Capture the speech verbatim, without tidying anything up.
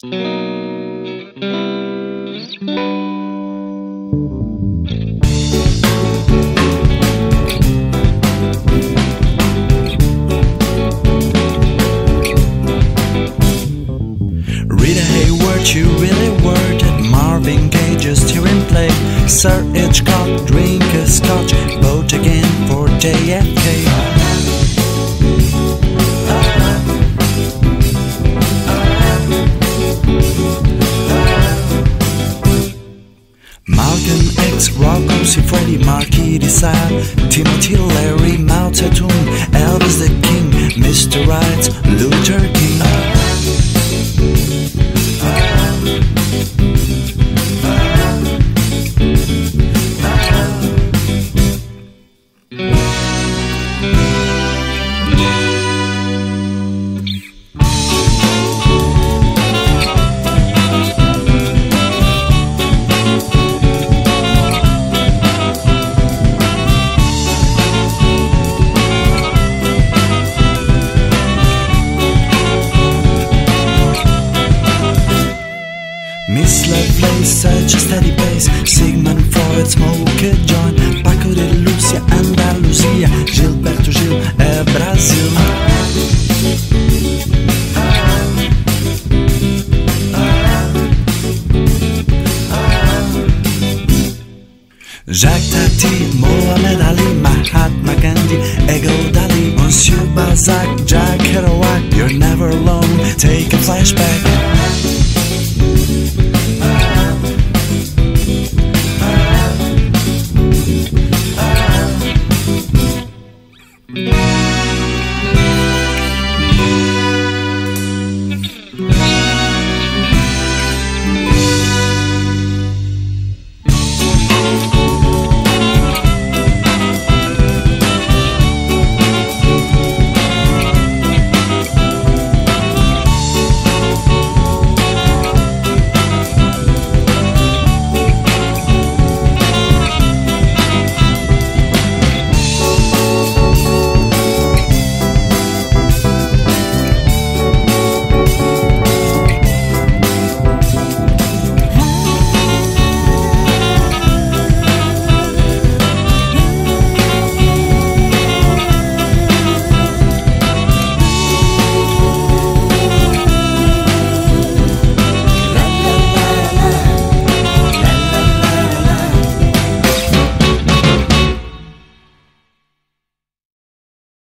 Rita Hayworth, you really were that Marvin Gaye just here in play. Sir Hitchcock, drink a scotch, vote again for J F K. Malcolm X, Rocco Siffredi, Marquis de Sade, Timothy Leary, Mao Zedong, Elvis the King, Mister Right, Luther King. Miss Lovelace, such a steady pace. Sigmund Freud, smoke a joint. Paco de Lucia, Andalusia. Gilberto Gil, é Brasil. Jacques Tati, Mohamed Ali, Mahatma Gandhi, Ego Dali, Monsieur Balzac, Jack Kerouac. You're never alone, take a flashback.